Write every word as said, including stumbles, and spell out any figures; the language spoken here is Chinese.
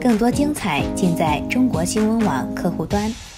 更多精彩尽在中国新闻网客户端。